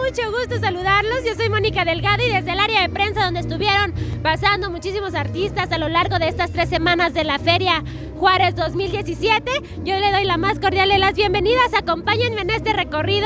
mucho gusto saludarlos. Yo soy Mónica Delgado y desde el área de prensa donde estuvieron pasando muchísimos artistas a lo largo de estas 3 semanas de la Feria Juárez 2017, yo le doy la más cordial de las bienvenidas. Acompáñenme en este recorrido.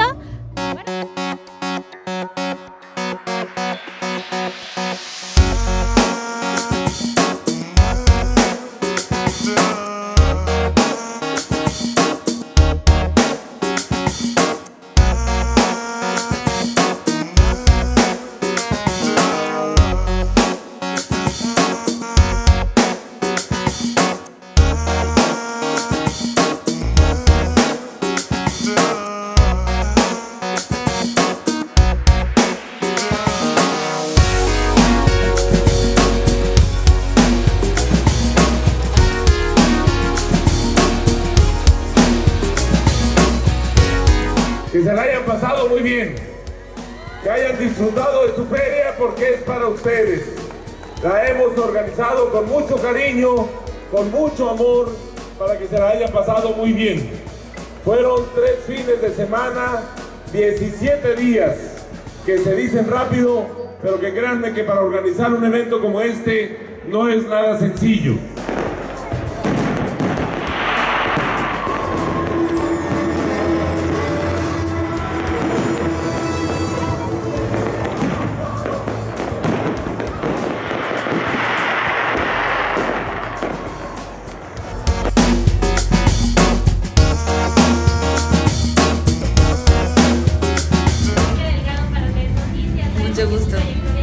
Que se la hayan pasado muy bien, que hayan disfrutado de su feria porque es para ustedes. La hemos organizado con mucho cariño, con mucho amor, para que se la hayan pasado muy bien. Fueron 3 fines de semana, 17 días, que se dicen rápido, pero que créanme que para organizar un evento como este no es nada sencillo. Mucho gusto.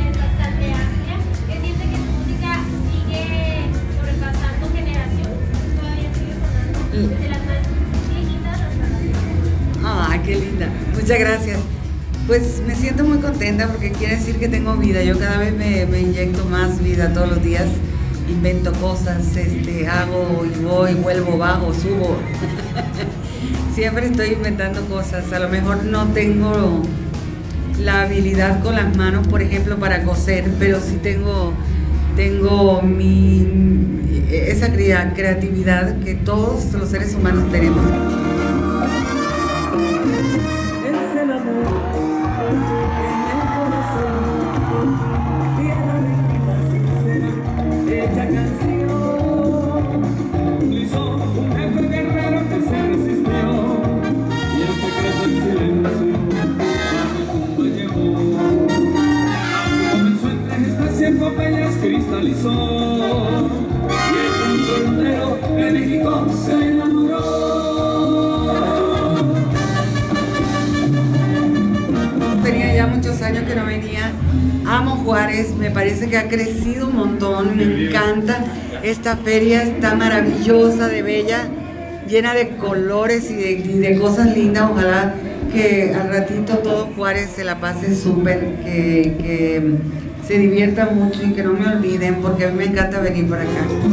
Ah, qué linda. Muchas gracias. Pues me siento muy contenta porque quiere decir que tengo vida. Yo cada vez me inyecto más vida todos los días. Invento cosas, hago y voy, vuelvo, bajo, subo. Siempre estoy inventando cosas. A lo mejor no tengo la habilidad con las manos, por ejemplo, para coser, pero sí tengo esa creatividad que todos los seres humanos tenemos. Es el amor en el corazón, tierra líquida, sincera, hecha canción. Hizo un jefe guerrero que se resistió y el secreto del silencio. Epopeyas cristalizó y el mundo entero de México se enamoró. Tenía ya muchos años que no venía. Amo Juárez, me parece que ha crecido un montón, me encanta. Esta feria está maravillosa, de bella, llena de colores y de cosas lindas. Ojalá que al ratito todo Juárez se la pase súper, que se divierta mucho y que no me olviden porque a mí me encanta venir por acá.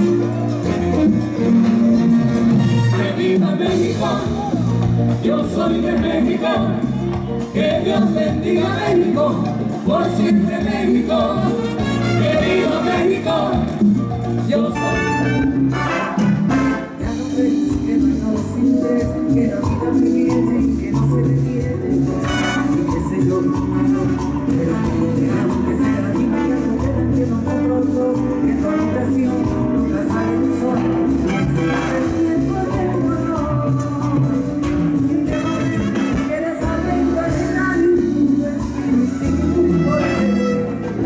¡Que viva México! Yo soy de México. Que Dios bendiga a México, por siempre México. ¡Que viva México! Yo soy. Ya no ves que no hay nada sin interés, que la vida me viene y que no se detiene. Y que se yo pero que sea que nosotros dos, que tu habitación nunca sale un sol, ni existe el tiempo del dolor. Si quieres aprender a vivir sin poder,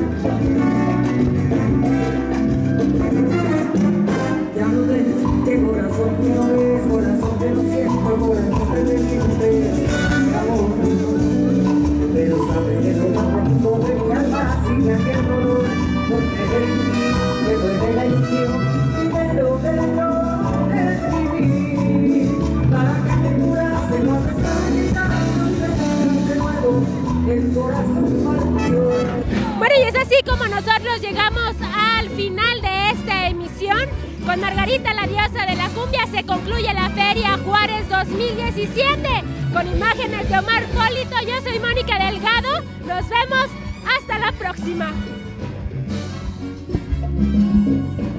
ya no ves que corazón que no ves, corazón que no siento, corazón que te siente, amor. Pero sabes que no está pronto de mi alma sin aquel dolor, porque en mí me duele la ilusión, pero de escribir para que te curase cuando estás gritando de nuevo el corazón partió. Bueno, y es así como nosotros llegamos al final de esta emisión. Con Margarita, la diosa de la cumbia, se concluye la Feria Juárez 2017. Con imágenes de Omar Polito, yo soy Mónica Delgado. Nos vemos hasta la próxima.